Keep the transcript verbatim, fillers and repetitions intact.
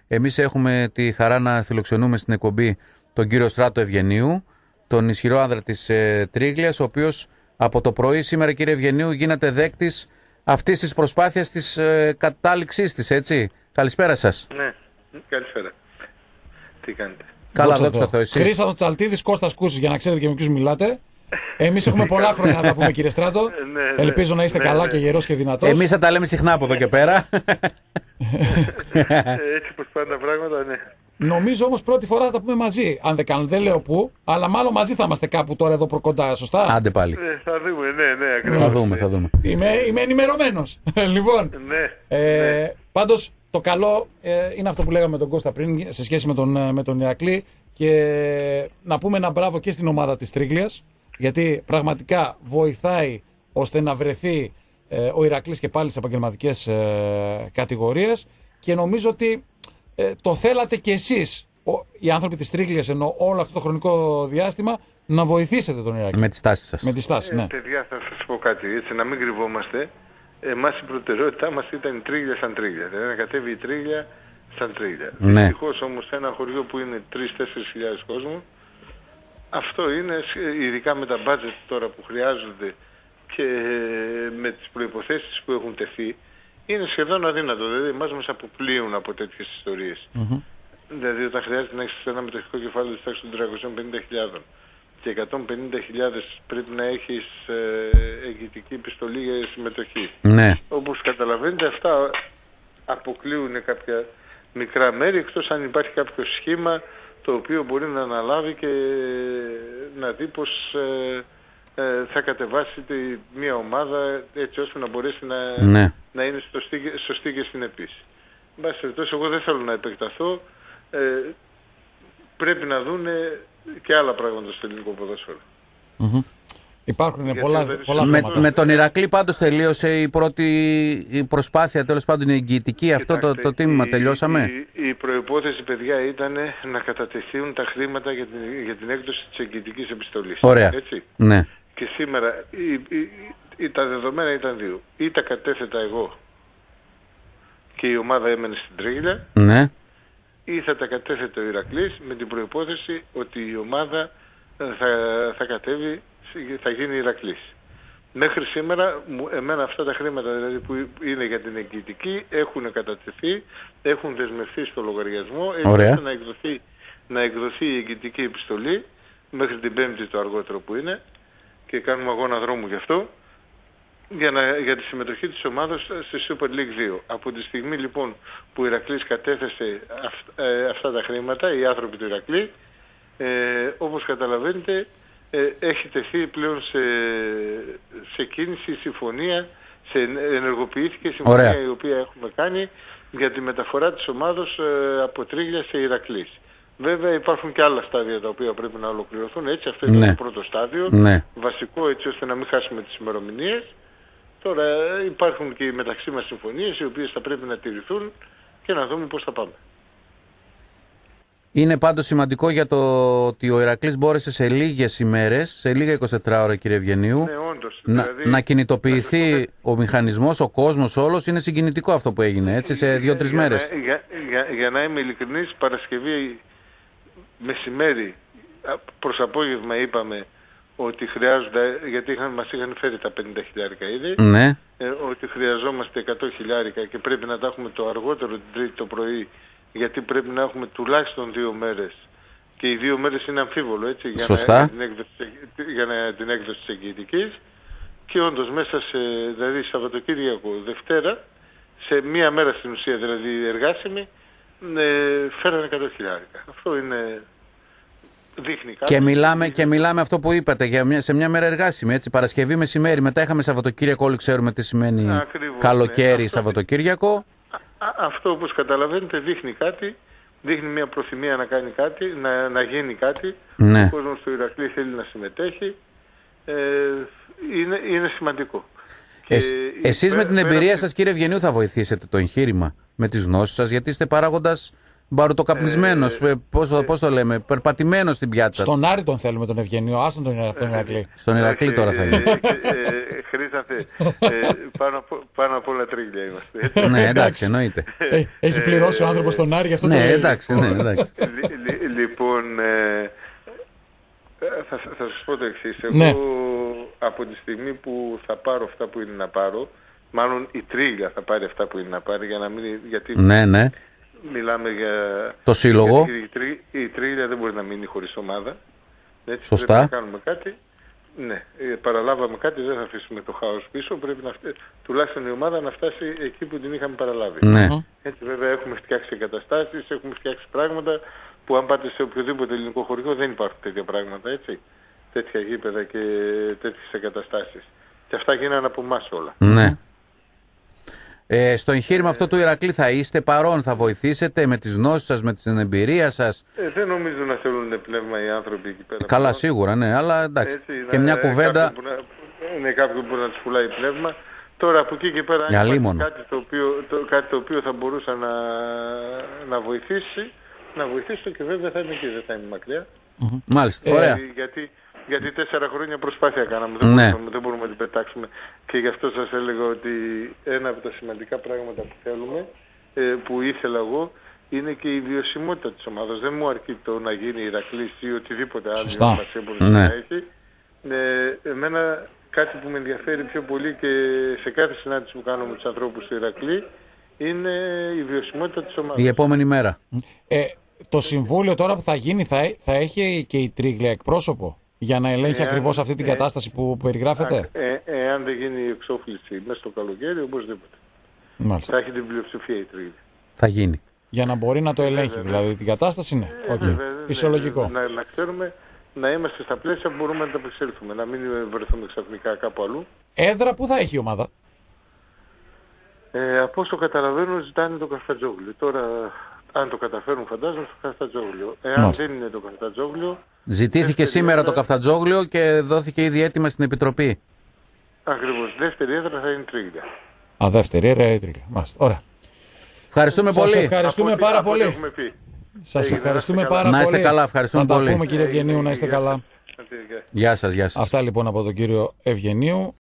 Εμείς έχουμε τη χαρά να φιλοξενούμε στην εκπομπή τον κύριο Στράτο Ευγενίου, τον ισχυρό άνδρα της ε, Τρίγλιας, ο οποίος από το πρωί σήμερα, κύριε Ευγενίου, γίνεται δέκτης αυτής της προσπάθειας της ε, κατάληξής της, έτσι. Καλησπέρα σας. Ναι, καλησπέρα. Τι κάνετε? Καλά, δόξα τω Θεώ. Εσείς? Χρήστος Τσαλτίδης, Κώστας Κούσης, για να ξέρετε και με ποιους μιλάτε. Εμείς έχουμε πολλά χρόνια να τα πούμε, κύριε Στράτο. Ναι, ναι, Ελπίζω να είστε ναι, καλά ναι. και γερός και δυνατός. Εμείς θα τα λέμε συχνά από εδώ και πέρα. Έτσι πως πάνε τα πράγματα, ναι. Νομίζω όμως πρώτη φορά θα τα πούμε μαζί. Αν δεν κάνω, δεν λέω πού, αλλά μάλλον μαζί θα είμαστε κάπου τώρα εδώ προκοντά, σωστά? Άντε πάλι. Ε, θα δούμε, ναι, ναι, ακριβώς. Θα δούμε, θα δούμε. Είμαι, είμαι ενημερωμένος. Λοιπόν, Ναι, ε, ναι. πάντως το καλό ε, είναι αυτό που λέγαμε με τον Κώστα πριν σε σχέση με τον, ε, με τον Ηρακλή, και να πούμε ένα μπράβο και στην ομάδα της Τρίγλιας, γιατί πραγματικά βοηθάει ώστε να βρεθεί ε, ο Ηρακλής και πάλι σε επαγγελματικές ε, κατηγορίες, και νομίζω ότι ε, το θέλατε κι εσείς, ο, οι άνθρωποι της Τρίγλιας, ενώ όλο αυτό το χρονικό διάστημα, να βοηθήσετε τον Ηρακλή. Με τη στάση σας. Με τη στάση, Ε, ναι. παιδιά, θα σας πω κάτι, έτσι, να μην κρυβόμαστε. Εμάς η προτεραιότητά μας ήταν η Τρίγλια σαν Τρίγλια. Δηλαδή να κατέβει η Τρίγλια σαν Τρίγλια. Ναι. Δυστυχώς όμως σε ένα χωριό που είναι τρεις με τέσσερις χιλιάδες κόσμο, αυτό είναι, ειδικά με τα μπάτζετ τώρα που χρειάζονται και με τις προϋποθέσεις που έχουν τεθεί, είναι σχεδόν αδύνατο. Δηλαδή εμάς μας αποκλείουν από τέτοιες ιστορίες. Mm-hmm. Δηλαδή όταν χρειάζεται να έχεις ένα μετοχικό κεφάλαιο της τάξης των τριακοσίων πενήντα χιλιάδων και εκατόν πενήντα χιλιάδες πρέπει να έχεις ε, εγγυητική επιστολή για συμμετοχή. Ναι. Όπως καταλαβαίνετε, αυτά αποκλείουν κάποια μικρά μέρη, εκτός αν υπάρχει κάποιο σχήμα το οποίο μπορεί να αναλάβει και να δει πως ε, ε, θα κατεβάσει τη, μια ομάδα έτσι ώστε να μπορέσει να, Ναι. να είναι σωστή, σωστή και συνεπής. Εν πάση περιπτώσει, εγώ δεν θέλω να επεκταθώ. Ε, πρέπει να δούνε και άλλα πράγματα στο ελληνικό ποδόσφαιρο. Mm-hmm. Υπάρχουν Γιατί πολλά, δεν πολλά Με, θέματα. με τον Ηρακλή πάντως τελείωσε η πρώτη η προσπάθεια, τέλος πάντων η εγγυητική, αυτό το, Κοιτάξτε, το τίμημα η, τελειώσαμε. Η, η προϋπόθεση, παιδιά, ήταν να κατατεθούν τα χρήματα για την, για την έκδοση της εγγυητικής επιστολής. Ωραία. Έτσι. Ναι. Και σήμερα η, η, η, τα δεδομένα ήταν δύο. Ή τα κατέθετα εγώ και η ομάδα έμενε στην Τρίγλια, Ναι. ή θα τα κατέθετε ο Ηρακλής με την προϋπόθεση ότι η ομάδα θα, θα κατέβει, θα γίνει Ηρακλής. Μέχρι σήμερα, μου- εμένα αυτά τα χρήματα δηλαδή που είναι για την εγγυητική έχουν κατατεθεί, έχουν δεσμευτεί στο λογαριασμό, έτσι Ωραία. ώστε να εκδοθεί, να εκδοθεί η εγγυητική επιστολή μέχρι την Πέμπτη το αργότερο που είναι, και κάνουμε αγώνα δρόμου γι' αυτό, για, να, για τη συμμετοχή της ομάδας στη Super League δύο. Από τη στιγμή λοιπόν που ο Ηρακλής κατέθεσε αυ, ε, αυτά τα χρήματα, οι άνθρωποι του Ηρακλή, ε, όπως καταλαβαίνετε, ε, έχει τεθεί πλέον σε, σε κίνηση η συμφωνία, σε, ενεργοποιήθηκε η συμφωνία Ωραία. η οποία έχουμε κάνει για τη μεταφορά της ομάδος ε, από Τρίγλια σε Ηρακλής. Βέβαια υπάρχουν και άλλα στάδια τα οποία πρέπει να ολοκληρωθούν, έτσι αυτό ήταν Ναι. το πρώτο στάδιο, Ναι. βασικό, έτσι ώστε να μην χάσουμε τις ημερομηνίες. Τώρα ε, υπάρχουν και οι μεταξύ μας συμφωνίες οι οποίες θα πρέπει να τηρηθούν και να δούμε πώς θα πάμε. Είναι πάντως σημαντικό για το ότι ο Ηρακλής μπόρεσε σε λίγες ημέρες, σε λίγα εικοσιτέσσερις ώρα, κύριε Ευγενίου, Ναι, όντως. να, δηλαδή, να κινητοποιηθεί να σας πω ο μηχανισμός, ο κόσμος όλος. Είναι συγκινητικό αυτό που έγινε, έτσι, σε δύο-τρεις για μέρες. Να, για, για, για να είμαι ειλικρινής, Παρασκευή μεσημέρι προς απόγευμα είπαμε ότι χρειάζονται, γιατί είχαν, μας είχαν φέρει τα πενήντα χιλιάρικα ήδη, Ναι. ε, ότι χρειαζόμαστε εκατό χιλιάρικα και πρέπει να τα έχουμε το αργότερο την Τρίτη το πρωί, γιατί πρέπει να έχουμε τουλάχιστον δύο μέρες. Και οι δύο μέρες είναι αμφίβολο, έτσι, για, Σωστά. να, για, την έκδοση, για να, την έκδοση της εγγυητικής. Και όντως μέσα σε, δηλαδή Σαββατοκύριακο, Δευτέρα, σε μία μέρα στην ουσία, δηλαδή εργάσιμη, ε, φέρανε εκατό χιλιάρικα. Αυτό είναι, δείχνει κάτι. Και μιλάμε, και μιλάμε αυτό που είπατε, για μια, σε μια μέρα εργάσιμη, έτσι, Παρασκευή μεσημέρι, μετά είχαμε Σαββατοκύριακο, όλοι ξέρουμε τι σημαίνει Ακριβώς, καλοκαίρι, ναι. Αυτό- Σαββατοκύριακο. Α, αυτό όπως καταλαβαίνετε δείχνει κάτι, δείχνει μια προθυμία να κάνει κάτι, να, να γίνει κάτι. Ναι. Ο κόσμος του Ηρακλή θέλει να συμμετέχει. Ε, είναι, είναι σημαντικό. Ε, Και εσείς με πέρα- την πέρα εμπειρία από σας, κύριε Ευγενίου, θα βοηθήσετε το εγχείρημα με τις γνώσεις σας, γιατί είστε παράγοντας μπαρουτοκαπνισμένος, Ε, πώς, το- πώς το λέμε, περπατημένος στην πιάτσα. Στον Άρη τον θέλουμε τον Ευγενείο, άστον τον Ηρα- τον Ηρακλή. Στον Ηρακλή τώρα θα ε, είναι. ε, ε, Χρήσταθε, ε, πάνω, απ' πάνω απ' όλα τρίγλια είμαστε. έτσι. Ναι, εντάξει, εννοείται. Ε, Έχει πληρώσει ο άνθρωπος τον Άρη, γι' αυτό το Ναι, λέει. εντάξει, ναι, εντάξει. Λι- λι- Λοιπόν, ε, ε, θα, θα σας πω το εξής. Εγώ Ναι. από τη στιγμή που θα πάρω αυτά που είναι να πάρω, μάλλον η Τρίγλια θα πάρει αυτά που είναι να πάρει, για να μην, γιατί Ναι, ναι. μιλάμε για... Το σύλλογο. γιατί η, Τρί- η Τρίγλια δεν μπορεί να μείνει χωρίς ομάδα. Έτσι, Σωστά. Πρέπει να κάνουμε κάτι. Ναι, ε, παραλάβαμε κάτι, δεν θα αφήσουμε το χάος πίσω. Πρέπει να φτε- τουλάχιστον η ομάδα να φτάσει εκεί που την είχαμε παραλάβει. Ναι. Έτσι βέβαια έχουμε φτιάξει εγκαταστάσεις, έχουμε φτιάξει πράγματα που αν πάτε σε οποιοδήποτε ελληνικό χωριό δεν υπάρχουν τέτοια πράγματα, έτσι. Τέτοια γήπεδα και τέτοιες εγκαταστάσεις. Και αυτά γίνανε από εμάς όλα. Ναι. Ε, στο εγχείρημα αυτό του Ηρακλή θα είστε παρόν, θα βοηθήσετε με τις γνώσεις σας, με την εμπειρία σας. Ε, δεν νομίζω να θέλουν πνεύμα οι άνθρωποι εκεί πέρα. Καλά, πάνω. σίγουρα, ναι, αλλά εντάξει. Έτσι, Και να- μια ε, κουβέντα. κάποιον που να- Είναι κάποιον που να τους πουλάει πνεύμα. Τώρα από εκεί και πέρα αν Για υπάρχει λίμωνο. κάτι το, οποίο, το, κάτι το οποίο θα μπορούσε να, να βοηθήσει, να βοηθήσει και βέβαια θα είμαι εκεί, δεν θα είμαι μακριά. Μάλιστα, Ε, ωραία. Γιατί, γιατί, γιατί τέσσερα χρόνια προσπάθεια κάναμε, δεν, Ναι. μπορούμε, δεν μπορούμε να την πετάξουμε. Και γι' αυτό σας έλεγα ότι ένα από τα σημαντικά πράγματα που θέλουμε, ε, που ήθελα εγώ, είναι και η βιωσιμότητα της ομάδας. Δεν μου αρκεί το να γίνει Ηρακλής ή οτιδήποτε άλλο Σωστά. ονομασία μπορεί Ναι. να έχει. Ε, εμένα κάτι που με ενδιαφέρει πιο πολύ και σε κάθε συνάντηση που κάνω με τους ανθρώπους του Ηρακλή είναι η βιωσιμότητα της ομάδας. Η επόμενη μέρα. Ε, το συμβούλιο τώρα που θα γίνει θα, έ- θα έχει και η Τρίγλια εκπρόσωπο για να ελέγχει Εάν- ακριβώς αυτή την ε, κατάσταση που περιγράφεται. Ε, εάν δεν γίνει η εξόφληση μέσα στο καλοκαίρι, οπωσδήποτε. Μάλιστα. Θα έχει την πλειοψηφία η Τρίγλια. Θα γίνει. Για να μπορεί να το ελέγχει δηλαδή την κατάσταση, ναι. Οκ. Ε, βέβαια, Φυσιολογικό. Να, να ξέρουμε να είμαστε στα πλαίσια που μπορούμε να τα απεξέλθουμε, να μην βρεθούμε ξαφνικά κάπου αλλού. Έδρα που θα έχει η ομάδα. Ε, από όσο καταλαβαίνω ζητάνε το Καφτατζόγλιο. Τώρα αν το καταφέρουν φαντάζομαι στο Καφτατζόγλιο. Εάν Μάλιστα. δεν είναι το Καφτατζόγλιο, Ζητήθηκε δεύτερη σήμερα το έδρα- Καφτατζόγλιο και δόθηκε ήδη έτοιμα στην Επιτροπή. ακριβώς, δεύτερη έδρα θα είναι Τρίγλια. Α, δεύτερη έδρα η Τρίγλια. Μάλιστα. Ωραία. Ευχαριστούμε Σας πολύ. ευχαριστούμε Από ό,τι- πάρα από ό,τι πολύ. έχουμε πει. Σας Έγινε, ευχαριστούμε να είστε πάρα καλά. πολύ. Να είστε καλά, ευχαριστούμε Θα τα πολύ. πούμε κύριε Ευγενίου, να είστε Γεια καλά. σας. Γεια σας. Γεια σας, γεια σας. Αυτά λοιπόν από τον κύριο Ευγενίου.